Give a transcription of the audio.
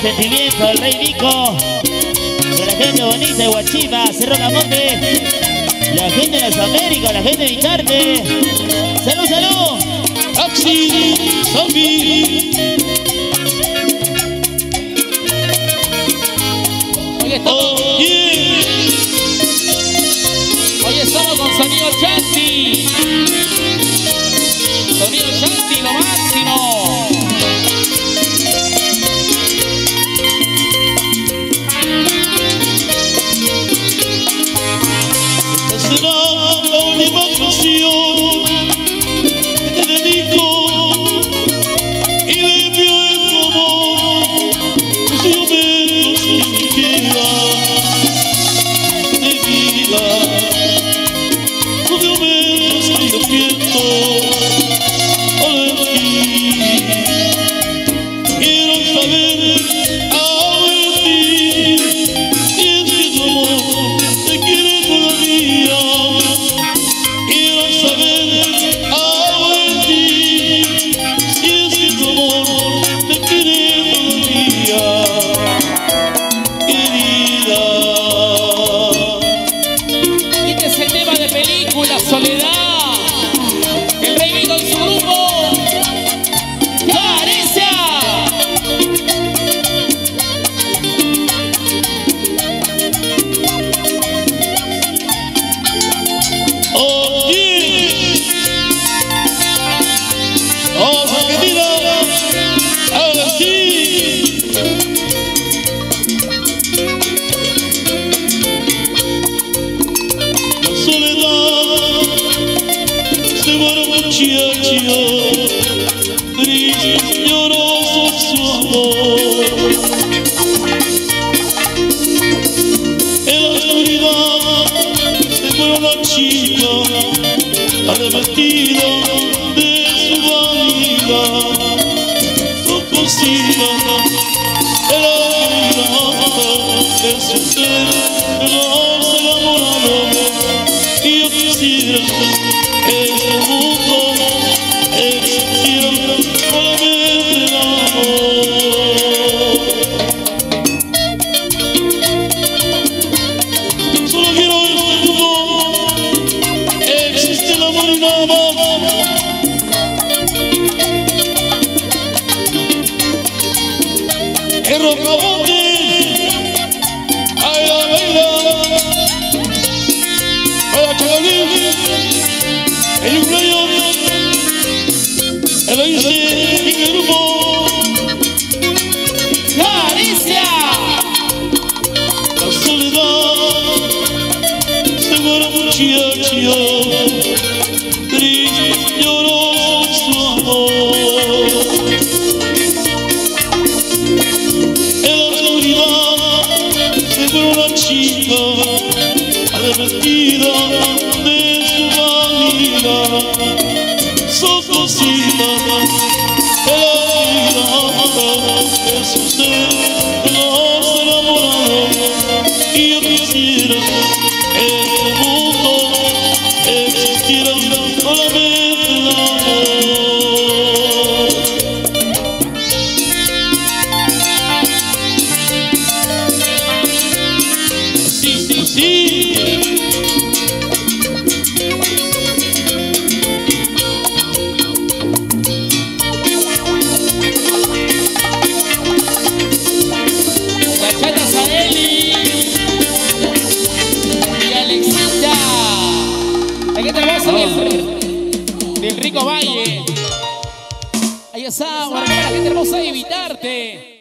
sentimiento, el Rey Vico, de la gente bonita de Huachipa, Cerro Camote, la gente de las Américas, la gente de Icharte. ¡Salud, salud! Axi, Zombie. Hoy estamos, hoy estamos con Sonido Chanti. Sonido Chanti, lo máximo. Será la última canción que te dedico y me envío en tu amor los momentos sin piedad de vida, los momentos que yo siento de ti. Quiero saber ahora de ti si es que tu amor te quiere todavía. Quiero saber ahora de ti si es que tu amor te quiere todavía, querida. Y este es el tema de película, Soledad. El Rey Vico y su grupo. ¡Caricia! Oh, yeah. Oh, querida, ahora sí. La soledad se vuelve muchacho, triste, lloroso su amor. En la oscuridad se vuelve la chica arrepentida de su vanidad. Su cosita de la vida es usted que no se enamorado. Y yo quisiera ese mundo existiera solamente el amor. Solo quiero este mundo, existe el amor y nada más. El rocabote, ay la baila, ay la chagalín, el cumpleaños, el aire y el grupo. ¡Caricia! La soledad se vuelve muchacho, triste, lloroso su amor. En la oscuridad se vuelve una chica arrepentida de su vanidad. Su cosita de la vida es usted que no se enamorado. Y yo quisiera en el mundo existiera solamente el amor. Sí, sí, sí. La Chata Saeli y Alexita. Aquí te vas a del Rico Valle. Ahí está, la gente hermosa de Evitarte.